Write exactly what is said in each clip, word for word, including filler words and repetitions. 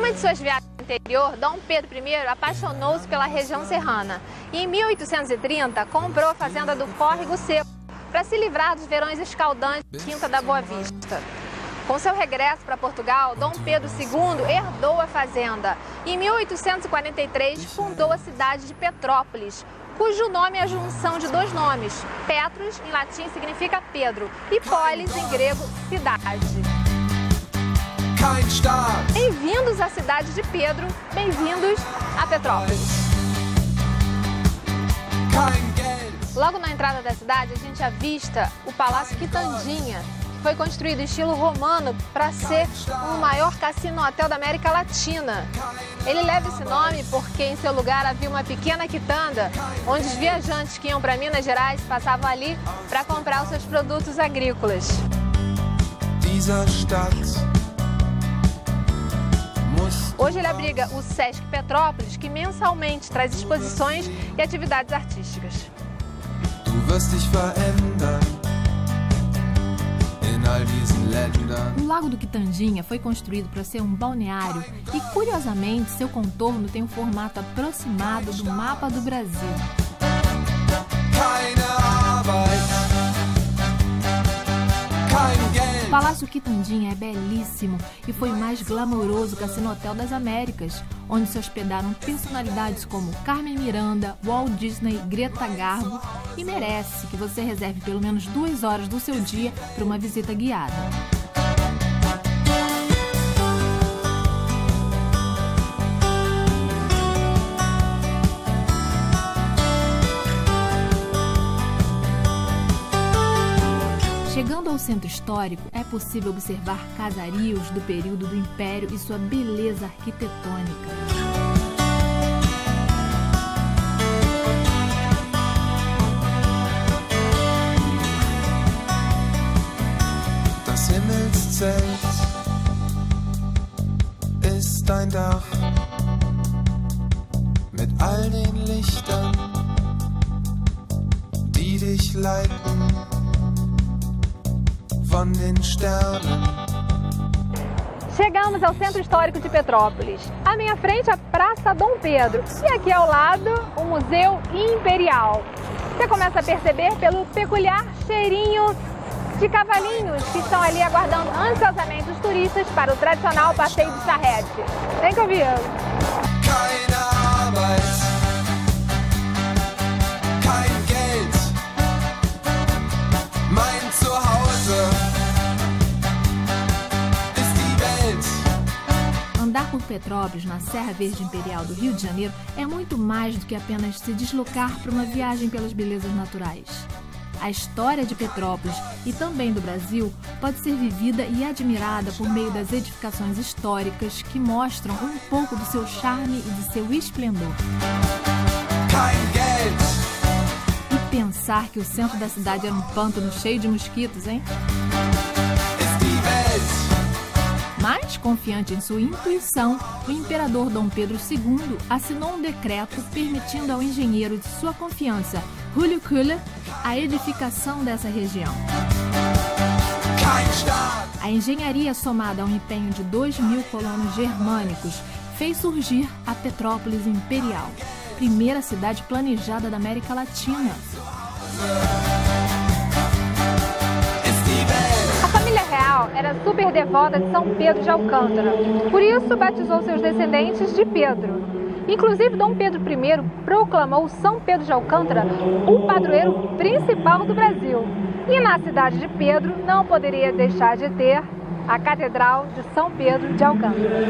Numa de suas viagens ao interior, Dom Pedro I apaixonou-se pela região serrana e em mil oitocentos e trinta comprou a fazenda do Córrego Seco para se livrar dos verões escaldantes da Quinta da Boa Vista. Com seu regresso para Portugal, Dom Pedro segundo herdou a fazenda e em mil oitocentos e quarenta e três fundou a cidade de Petrópolis, cujo nome é a junção de dois nomes. Petros, em latim, significa Pedro, e polis, em grego, cidade. Bem-vindos à cidade de Pedro, bem-vindos a Petrópolis. Logo na entrada da cidade, a gente avista o Palácio Quitandinha, que foi construído em estilo romano para ser o maior cassino-hotel da América Latina. Ele leva esse nome porque em seu lugar havia uma pequena quitanda, onde os viajantes que iam para Minas Gerais passavam ali para comprar os seus produtos agrícolas. Hoje ele abriga o Sesc Petrópolis, que mensalmente traz exposições e atividades artísticas. O Lago do Quitandinha foi construído para ser um balneário e, curiosamente, seu contorno tem um formato aproximado do mapa do Brasil. O Palácio Quitandinha é belíssimo e foi o mais glamouroso cassino-hotel das Américas, onde se hospedaram personalidades como Carmen Miranda, Walt Disney, Greta Garbo, e merece que você reserve pelo menos duas horas do seu dia para uma visita guiada. Chegando ao centro histórico, é possível observar casarios do período do Império e sua beleza arquitetônica. Das Himmelszelt ist ein Dach mit all den Lichtern, die dich leiten. Chegamos ao centro histórico de Petrópolis. À minha frente, a Praça Dom Pedro e aqui ao lado, o Museu Imperial. Você começa a perceber pelo peculiar cheirinho de cavalinhos que estão ali aguardando ansiosamente os turistas para o tradicional passeio de charrete. Vem comigo! Andar por Petrópolis, na Serra Verde Imperial do Rio de Janeiro, é muito mais do que apenas se deslocar para uma viagem pelas belezas naturais. A história de Petrópolis e também do Brasil pode ser vivida e admirada por meio das edificações históricas que mostram um pouco do seu charme e de seu esplendor. E pensar que o centro da cidade era um pântano cheio de mosquitos, hein? Mas, confiante em sua intuição, o imperador Dom Pedro segundo assinou um decreto permitindo ao engenheiro de sua confiança, Júlio Köhler, a edificação dessa região. A engenharia, somada ao empenho de dois mil colonos germânicos, fez surgir a Petrópolis Imperial, primeira cidade planejada da América Latina. Era super devota de São Pedro de Alcântara, por isso batizou seus descendentes de Pedro. Inclusive, Dom Pedro I proclamou São Pedro de Alcântara o padroeiro principal do Brasil. E na cidade de Pedro não poderia deixar de ter a Catedral de São Pedro de Alcântara.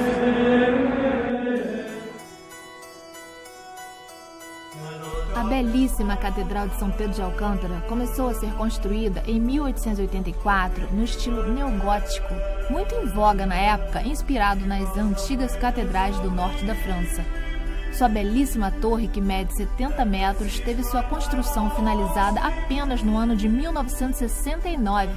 A belíssima Catedral de São Pedro de Alcântara começou a ser construída em mil oitocentos e oitenta e quatro no estilo neogótico, muito em voga na época, inspirado nas antigas catedrais do norte da França. Sua belíssima torre, que mede setenta metros, teve sua construção finalizada apenas no ano de mil novecentos e sessenta e nove.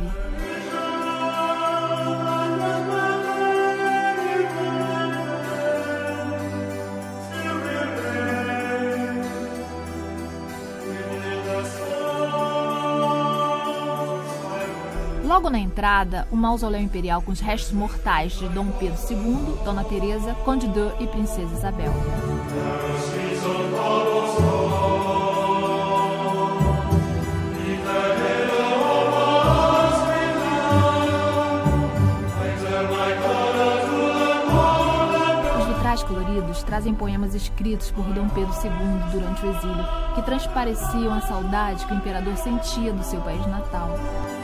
Logo na entrada, o mausoléu imperial com os restos mortais de Dom Pedro segundo, Dona Teresa, Conde d'Eu e Princesa Isabel. Os coloridos trazem poemas escritos por Dom Pedro segundo durante o exílio, que transpareciam a saudade que o imperador sentia do seu país natal.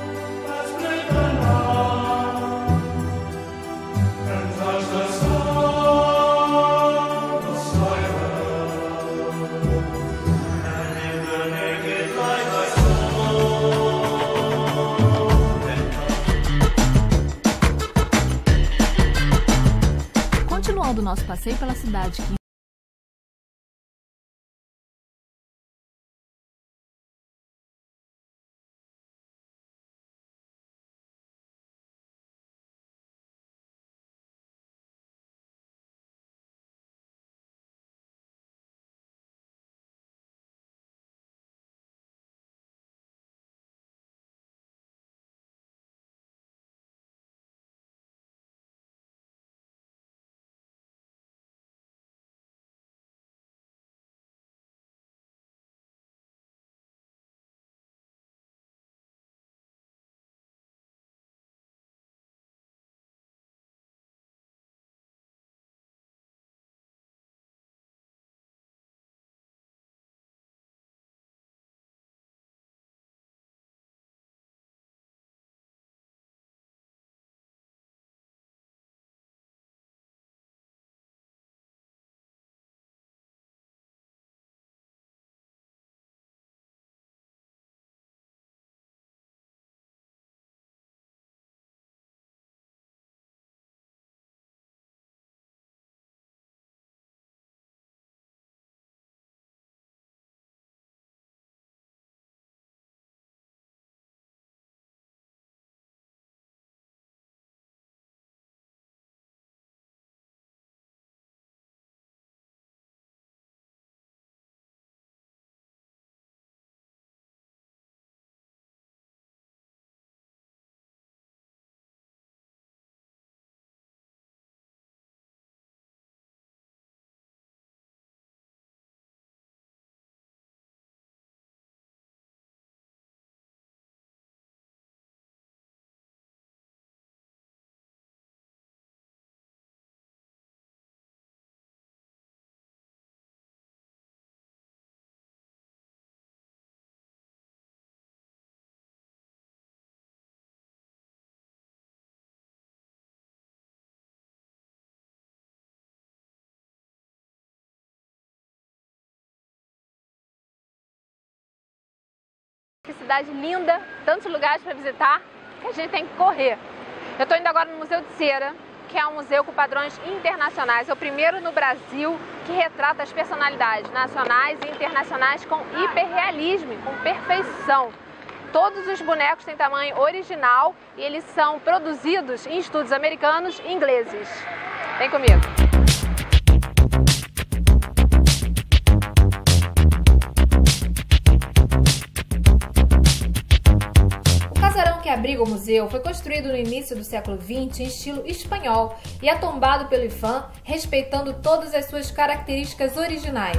Continuando nosso passeio pela cidade, que Que cidade linda, tantos lugares para visitar, que a gente tem que correr. Eu estou indo agora no Museu de Cera, que é um museu com padrões internacionais. É o primeiro no Brasil que retrata as personalidades nacionais e internacionais com hiperrealismo, com perfeição. Todos os bonecos têm tamanho original e eles são produzidos em estúdios americanos e ingleses. Vem comigo. Que abriga o museu foi construído no início do século vinte em estilo espanhol e é tombado pelo I F A M, respeitando todas as suas características originais.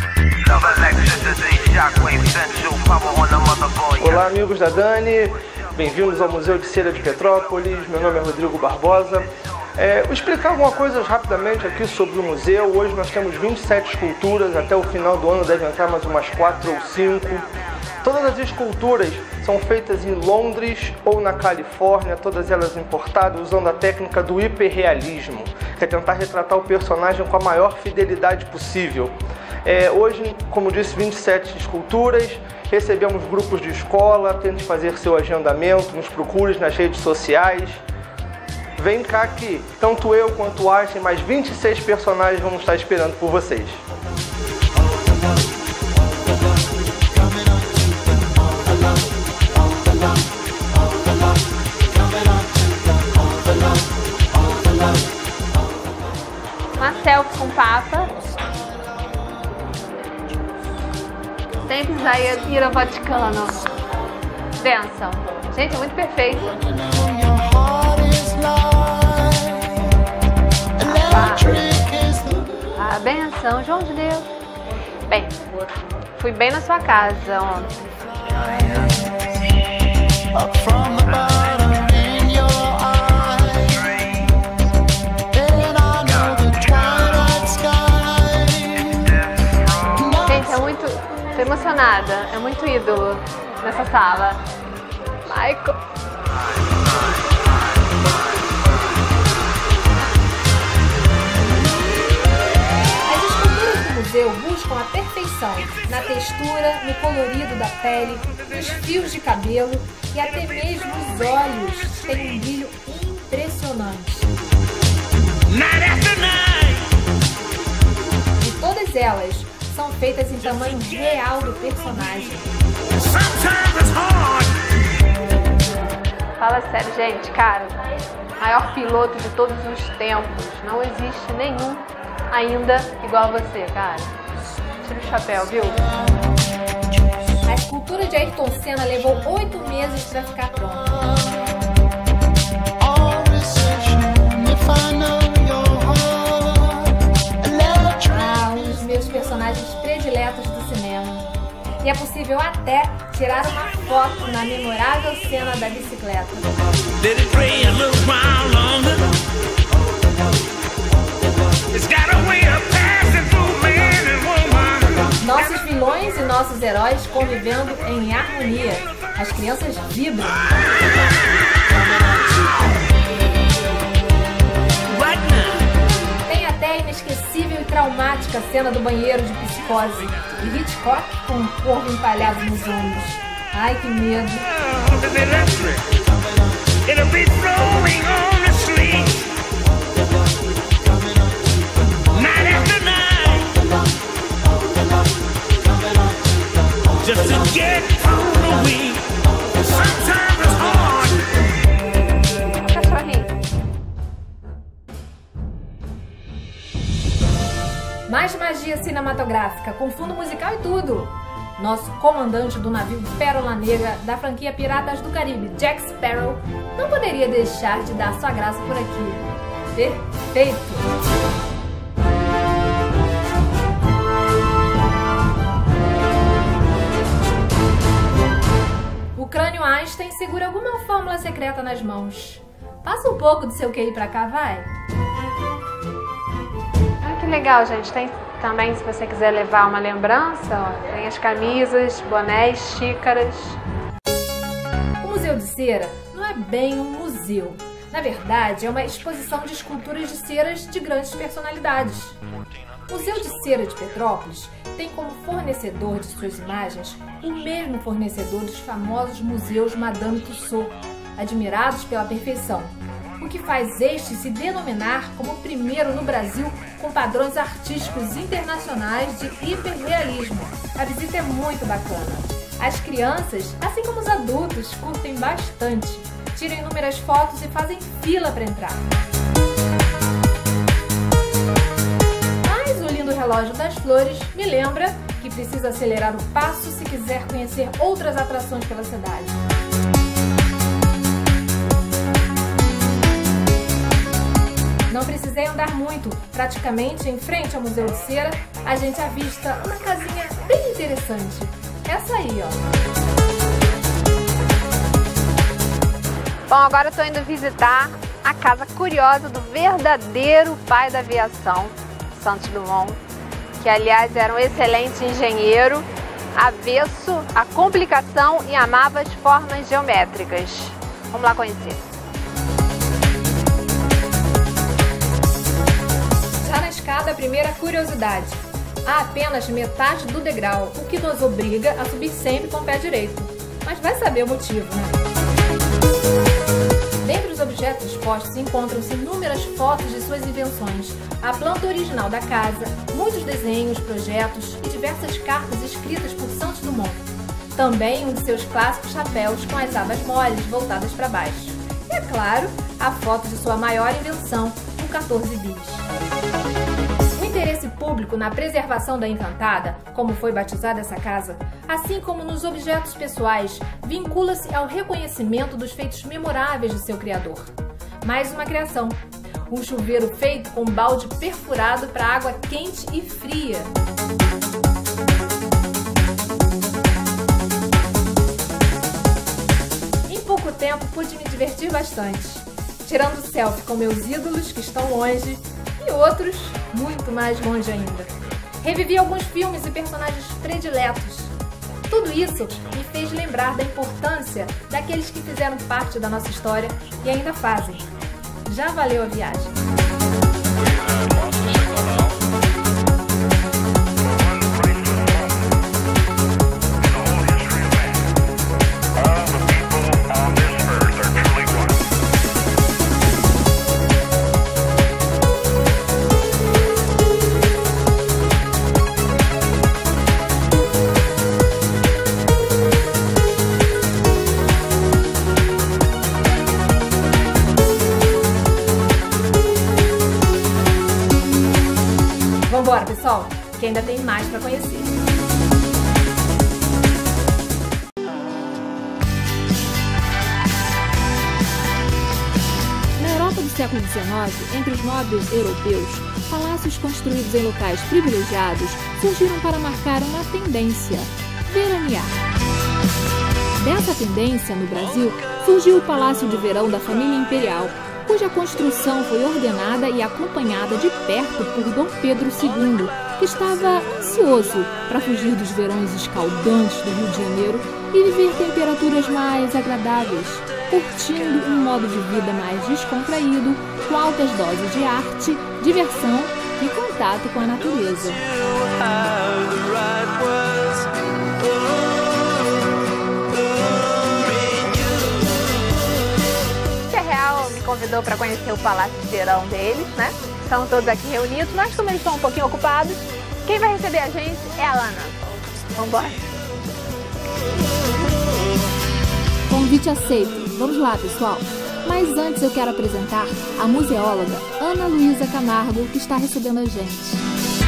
Olá, amigos da Dani, bem-vindos ao Museu de Cera de Petrópolis. Meu nome é Rodrigo Barbosa. É, vou explicar algumas coisas rapidamente aqui sobre o museu. Hoje nós temos vinte e sete esculturas, até o final do ano devem entrar mais umas quatro ou cinco. Todas as esculturas são feitas em Londres ou na Califórnia, todas elas importadas, usando a técnica do hiperrealismo, que é tentar retratar o personagem com a maior fidelidade possível. É, hoje, como disse, vinte e sete esculturas, recebemos grupos de escola, tente fazer seu agendamento, nos procure nas redes sociais. Vem cá que tanto eu quanto o Einstein, mais vinte e seis personagens vamos estar esperando por vocês. Uma selfie com o Papa. Sem precisar ir ao Vaticano. Benção. Gente, é muito perfeito. A benção, João de Deus. Bem, fui bem na sua casa ontem. Gente, é muito... tô emocionada. É muito ídolo nessa sala. Michael. Buscam a perfeição na textura, no colorido da pele, nos fios de cabelo e até mesmo os olhos têm um brilho impressionante. E todas elas são feitas em tamanho real do personagem. Fala sério, gente, cara, maior piloto de todos os tempos, não existe nenhum ainda igual a você, cara. Tira o chapéu, viu? A escultura de Ayrton Senna levou oito meses para ficar pronta. Ah, um dos meus personagens prediletos do cinema. E é possível até tirar uma foto na memorável cena da bicicleta. Nossos vilões e nossos heróis convivendo em harmonia. As crianças vibram. Tem até a inesquecível e traumática cena do banheiro de Psicose. E Hitchcock com um corvo empalhado nos ombros. Ai, que medo. Just to get through the week. Sometimes it's hard. Cachorrinho. Mais magia cinematográfica, com fundo musical e tudo. Nosso comandante do navio Pérola Negra da franquia Piratas do Caribe, Jack Sparrow, não poderia deixar de dar sua graça por aqui. Perfeito! O crânio Einstein segura alguma fórmula secreta nas mãos. Passa um pouco do seu Q I pra cá, vai. Ah, que legal, gente. Tem também, se você quiser levar uma lembrança, ó, tem as camisas, bonés, xícaras. O Museu de Cera não é bem um museu. Na verdade, é uma exposição de esculturas de ceras de grandes personalidades. O Museu de Cera de Petrópolis tem como fornecedor de suas imagens o mesmo fornecedor dos famosos museus Madame Tussauds, admirados pela perfeição, o que faz este se denominar como o primeiro no Brasil com padrões artísticos internacionais de hiperrealismo. A visita é muito bacana. As crianças, assim como os adultos, curtem bastante, tiram inúmeras fotos e fazem fila para entrar. O relógio das flores me lembra que precisa acelerar o passo se quiser conhecer outras atrações pela cidade. Não precisei andar muito, praticamente em frente ao Museu de Cera, a gente avista uma casinha bem interessante. Essa aí, ó. Bom, agora eu tô indo visitar a casa curiosa do verdadeiro pai da aviação, Santos Dumont, que aliás era um excelente engenheiro, avesso à complicação e amava as formas geométricas. Vamos lá conhecer. Já na escada, a primeira curiosidade. Há apenas metade do degrau, o que nos obriga a subir sempre com o pé direito. Mas vai saber o motivo, né? Dentre os objetos expostos encontram-se inúmeras fotos de suas invenções, a planta original da casa, muitos desenhos, projetos e diversas cartas escritas por Santos Dumont. Também um de seus clássicos chapéus com as abas moles voltadas para baixo. E, é claro, a foto de sua maior invenção, o quatorze bis. O interesse público na preservação da Encantada, como foi batizada essa casa, assim como nos objetos pessoais, vincula-se ao reconhecimento dos feitos memoráveis de seu criador. Mais uma criação. Um chuveiro feito com balde perfurado para água quente e fria. Em pouco tempo pude me divertir bastante, tirando selfie com meus ídolos que estão longe e outros muito mais longe ainda. Revivi alguns filmes e personagens prediletos. Tudo isso me fez lembrar da importância daqueles que fizeram parte da nossa história e ainda fazem. Já valeu a viagem. Vambora, pessoal, que ainda tem mais para conhecer. Na Europa do século dezenove, entre os nobres europeus, palácios construídos em locais privilegiados surgiram para marcar uma tendência: veranear. Dessa tendência, no Brasil, surgiu o Palácio de Verão da família imperial, cuja construção foi ordenada e acompanhada de perto por Dom Pedro segundo, que estava ansioso para fugir dos verões escaldantes do Rio de Janeiro e viver temperaturas mais agradáveis, curtindo um modo de vida mais descontraído, com altas doses de arte, diversão e contato com a natureza. Convidou para conhecer o Palácio de Verão deles, né? Estão todos aqui reunidos, mas como eles estão um pouquinho ocupados, quem vai receber a gente é a Ana. Vamos embora? Convite aceito. Vamos lá, pessoal. Mas antes eu quero apresentar a museóloga Ana Luísa Camargo, que está recebendo a gente.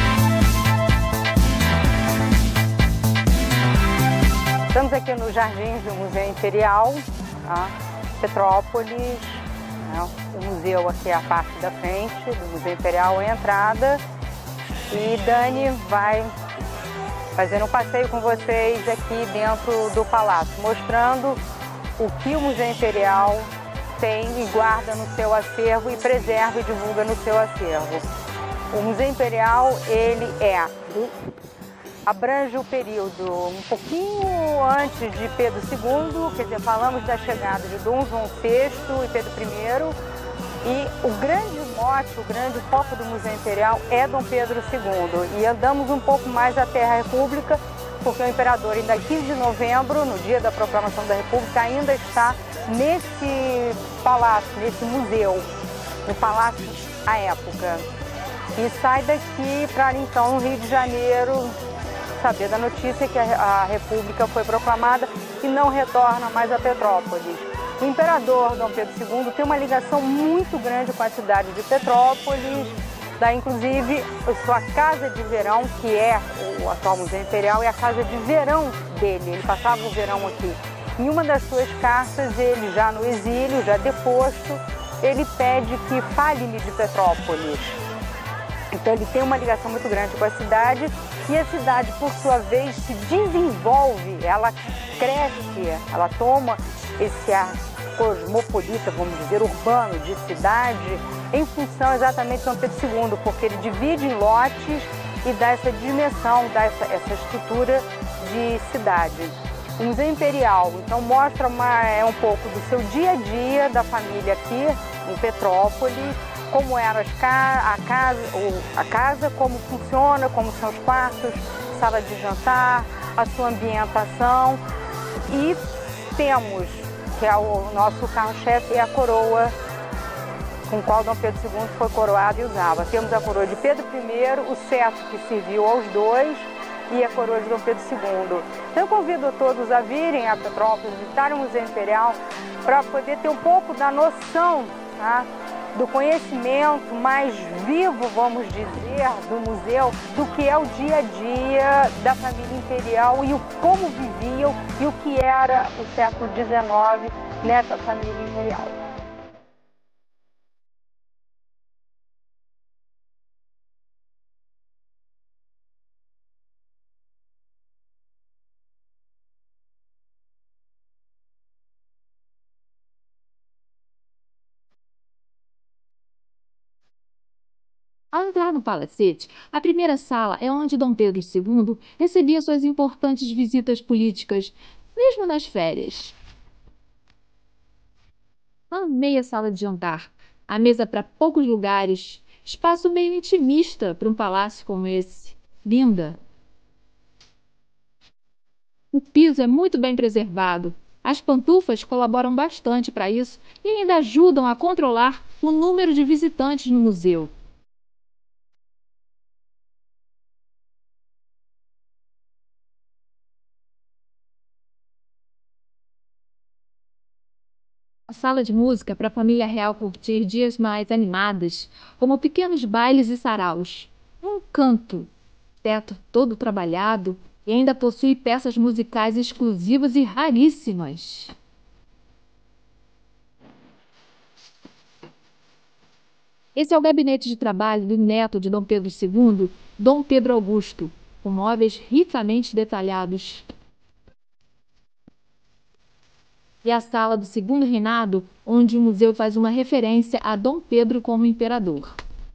Estamos aqui nos jardins do Museu Imperial, tá? Petrópolis. O museu aqui é a parte da frente do Museu Imperial, é a entrada. E Dani vai fazer um passeio com vocês aqui dentro do palácio, mostrando o que o Museu Imperial tem e guarda no seu acervo e preserva e divulga no seu acervo. O Museu Imperial, ele é, abrange o período um pouquinho antes de Pedro segundo, quer dizer, falamos da chegada de Dom João sexto e Pedro primeiro, e o grande mote, o grande foco do Museu Imperial é Dom Pedro segundo. E andamos um pouco mais até a República, porque o imperador, ainda quinze de novembro, no dia da proclamação da República, ainda está nesse palácio, nesse museu, no palácio à época. E sai daqui para então, no Rio de Janeiro, saber da notícia que a República foi proclamada e não retorna mais a Petrópolis. O imperador Dom Pedro segundo tem uma ligação muito grande com a cidade de Petrópolis, daí inclusive a sua casa de verão, que é o atual Museu Imperial, é a casa de verão dele, ele passava o verão aqui. Em uma das suas cartas, ele já no exílio, já deposto, ele pede que fale-lhe de Petrópolis. Então ele tem uma ligação muito grande com a cidade e a cidade, por sua vez, se desenvolve, ela cresce, ela toma esse ar cosmopolita, vamos dizer, urbano, de cidade, em função exatamente de Dom Pedro segundo, porque ele divide em lotes e dá essa dimensão, dá essa, essa estrutura de cidade. O Museu Imperial, então, mostra uma, é, um pouco do seu dia a dia da família aqui em Petrópolis, como era as ca a, casa, ou a casa, como funciona, como são os quartos, sala de jantar, a sua ambientação. E temos, que é o nosso carro-chefe, é a coroa com qual Dom Pedro segundo foi coroado e usava. Temos a coroa de Pedro primeiro, o cetro que serviu aos dois e a coroa de Dom Pedro segundo. Então eu convido todos a virem a Petrópolis, visitarem o Museu Imperial, para poder ter um pouco da noção, tá, do conhecimento mais vivo, vamos dizer, do museu, do que é o dia a dia da família imperial e o como viviam e o que era o século dezenove nessa família imperial. Ao entrar no palacete, a primeira sala é onde Dom Pedro segundo recebia suas importantes visitas políticas, mesmo nas férias. Amei a sala de jantar. A mesa para poucos lugares, espaço meio intimista para um palácio como esse. Linda. O piso é muito bem preservado. As pantufas colaboram bastante para isso e ainda ajudam a controlar o número de visitantes no museu. A sala de música para a família real curtir dias mais animados, como pequenos bailes e saraus. Um canto, teto todo trabalhado e ainda possui peças musicais exclusivas e raríssimas. Esse é o gabinete de trabalho do neto de Dom Pedro segundo, Dom Pedro Augusto, com móveis ricamente detalhados. E a sala do segundo reinado, onde o museu faz uma referência a Dom Pedro como imperador.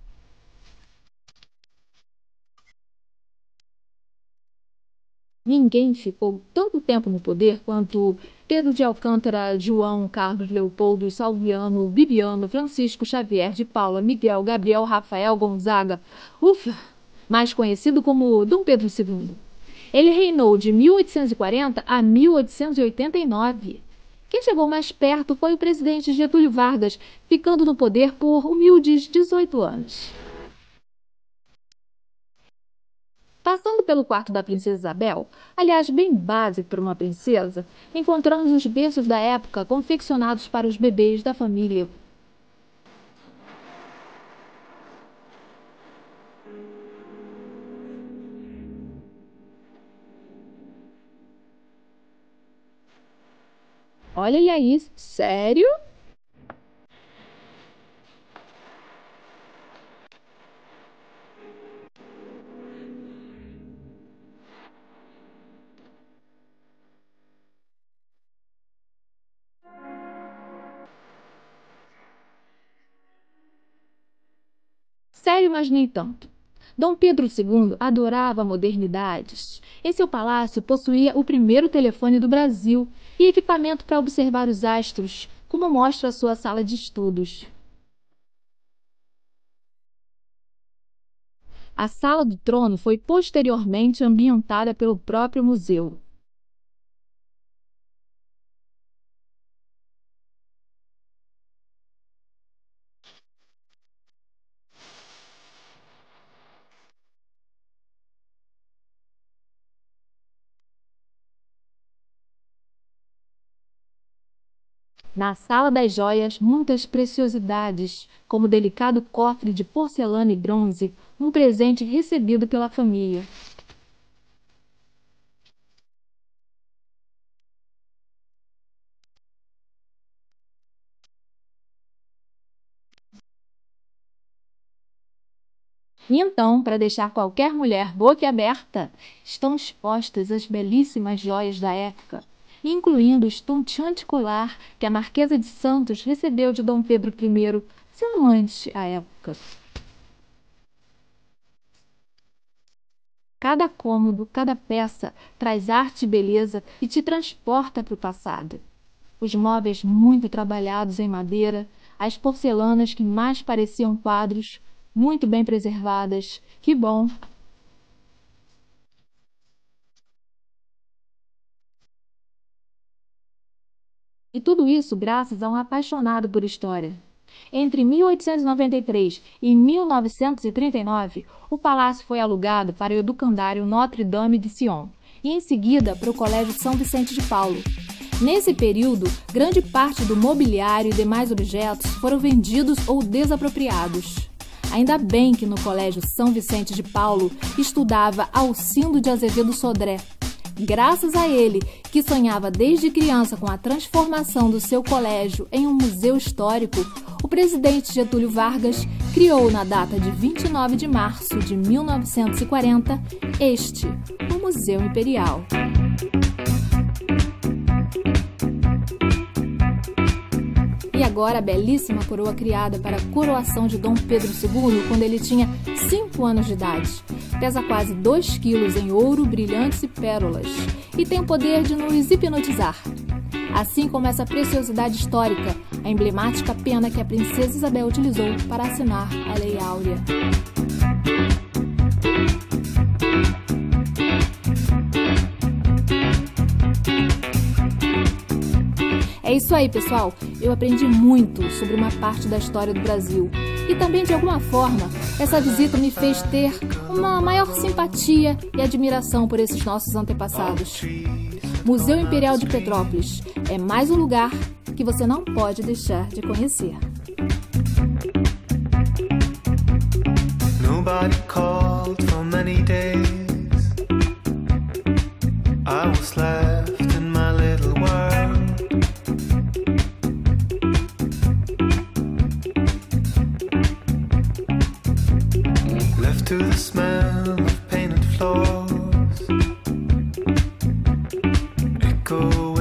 Ninguém ficou tanto tempo no poder quanto Pedro de Alcântara, João, Carlos, Leopoldo, Salviano, Bibiano, Francisco Xavier de Paula, Miguel, Gabriel, Rafael, Gonzaga, ufa, mais conhecido como Dom Pedro segundo. Ele reinou de mil oitocentos e quarenta a mil oitocentos e oitenta e nove. Quem chegou mais perto foi o presidente Getúlio Vargas, ficando no poder por humildes dezoito anos. Passando pelo quarto da princesa Isabel, aliás, bem básico para uma princesa, encontramos os berços da época confeccionados para os bebês da família. Olha aí, sério? Sério, mas nem tanto. Dom Pedro segundo adorava modernidades. Em seu palácio possuía o primeiro telefone do Brasil e equipamento para observar os astros, como mostra a sua sala de estudos. A sala do trono foi posteriormente ambientada pelo próprio museu. Na sala das joias, muitas preciosidades, como o delicado cofre de porcelana e bronze, um presente recebido pela família. E então, para deixar qualquer mulher boquiaberta, estão expostas as belíssimas joias da época, incluindo o estonteante colar que a Marquesa de Santos recebeu de Dom Pedro primeiro, seu amante à época. Cada cômodo, cada peça traz arte e beleza e te transporta para o passado. Os móveis muito trabalhados em madeira, as porcelanas que mais pareciam quadros, muito bem preservadas. Que bom! E tudo isso graças a um apaixonado por história. Entre mil oitocentos e noventa e três e mil novecentos e trinta e nove, o palácio foi alugado para o educandário Notre-Dame de Sion e em seguida para o Colégio São Vicente de Paulo. Nesse período, grande parte do mobiliário e demais objetos foram vendidos ou desapropriados. Ainda bem que no Colégio São Vicente de Paulo estudava Alcindo de Azevedo Sodré. Graças a ele, que sonhava desde criança com a transformação do seu colégio em um museu histórico, o presidente Getúlio Vargas criou na data de vinte e nove de março de mil novecentos e quarenta este, o Museu Imperial. E agora a belíssima coroa criada para a coroação de Dom Pedro segundo quando ele tinha cinco anos de idade. Pesa quase dois quilos em ouro, brilhantes e pérolas e tem o poder de nos hipnotizar. Assim como essa preciosidade histórica, a emblemática pena que a princesa Isabel utilizou para assinar a Lei Áurea. É isso aí, pessoal. Eu aprendi muito sobre uma parte da história do Brasil. E também, de alguma forma, essa visita me fez ter uma maior simpatia e admiração por esses nossos antepassados. Museu Imperial de Petrópolis é mais um lugar que você não pode deixar de conhecer. Nobody called for many days. I was left in my little world. Left to the smell of painted floors, echo